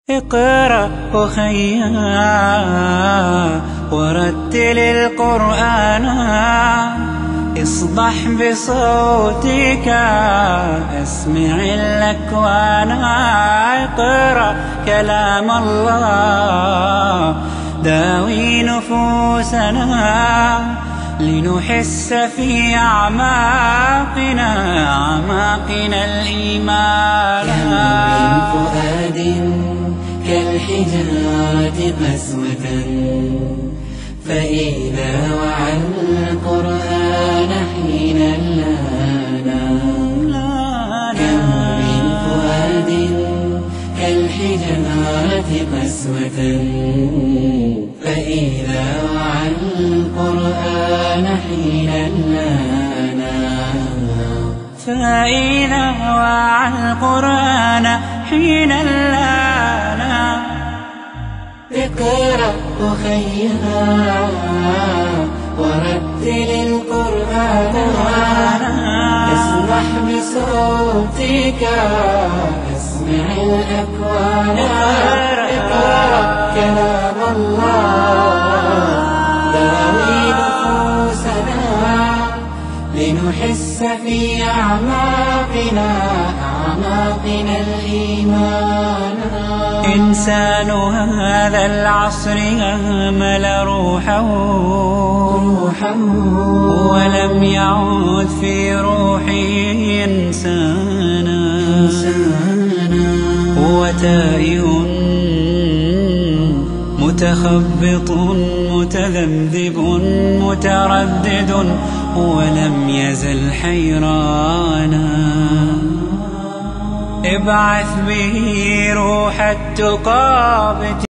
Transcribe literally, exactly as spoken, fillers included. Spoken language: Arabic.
اقرأ أخيا ورتل القرآن، اصبح بصوتك اسمع الأكوان. اقرأ كلام الله داوي نفوسنا، لنحس في أعماقنا أعماقنا الإيمان. كم من فؤاد كالحجارة قسوة، فإذا وعى القرآن حين لانا. كم من فؤاد كالحجارة قسوة، فإذا وعى القرآن حين لانا. فإذا وعى القرآن حين لانا. اقرأ أخيا ورتل القرآن، اسمح بصوتك اسمع الأكوان. اقرأ كلام الله داوي نفوسنا، لنحس في أعماقنا أعماقنا الإيمان. إنسان هذا العصر أهمل روحه ولم يعد في روحه إنسانا. هو تائه متخبط متذبذب متردد، ولم يزل حيرانا. ابعث به روح التقى